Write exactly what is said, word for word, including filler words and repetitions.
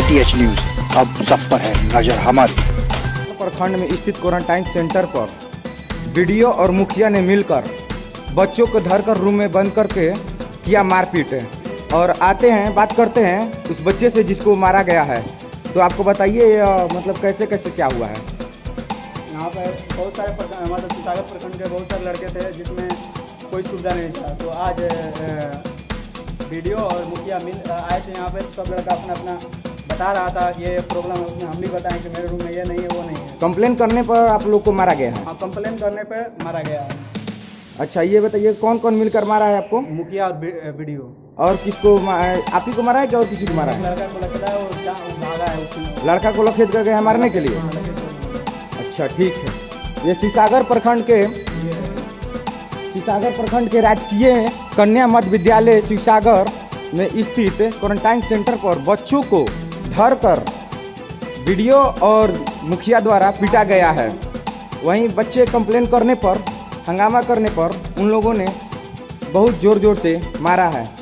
ATH news, अब सब पर है नजर हमारी। प्रखंड में स्थित क्वारंटाइन सेंटर पर वीडियो और मुखिया ने मिलकर बच्चों को धरकर रूम में बंद करके किया मारपीट। और आते हैं बात करते हैं उस बच्चे से जिसको मारा गया है। तो आपको बताइए मतलब कैसे कैसे क्या हुआ है। यहाँ पर बहुत सारे हमारे सीतागढ़ प्रखंड के बहुत सारे लड़के थे जिसमें कोई सुविधा नहीं था। तो आज वीडियो और मुखिया मिल आए थे यहाँ पे। सब लड़का अपना अपना बता रहा था कि ये प्रॉब्लम है, उसमें हम भी बताएं कि मेरे रूम में ये नहीं है वो नहीं है। कंप्लेन करने पर आप लोग को मारा गया है? हाँ, कंप्लेन करने पे मारा गया है। अच्छा, ये बताइए कौन कौन मिलकर मारा है आपको? मुखिया और वीडियो। और किसको? आप ही को मारा है क्या और किसी को मारा है? लड़का को लगा है वो भागा है उसमें। लड़का को लखेत कर गया मारने के लिए? अच्छा ठीक है। ये सीसागर प्रखंड के सीसागर प्रखंड के राजकीय कन्या मध्य विद्यालय सीसागर में स्थित क्वारंटाइन सेंटर पर बच्चों को धरकर वीडियो और मुखिया द्वारा पीटा गया है। वहीं बच्चे कंप्लेन करने पर, हंगामा करने पर उन लोगों ने बहुत ज़ोर ज़ोर से मारा है।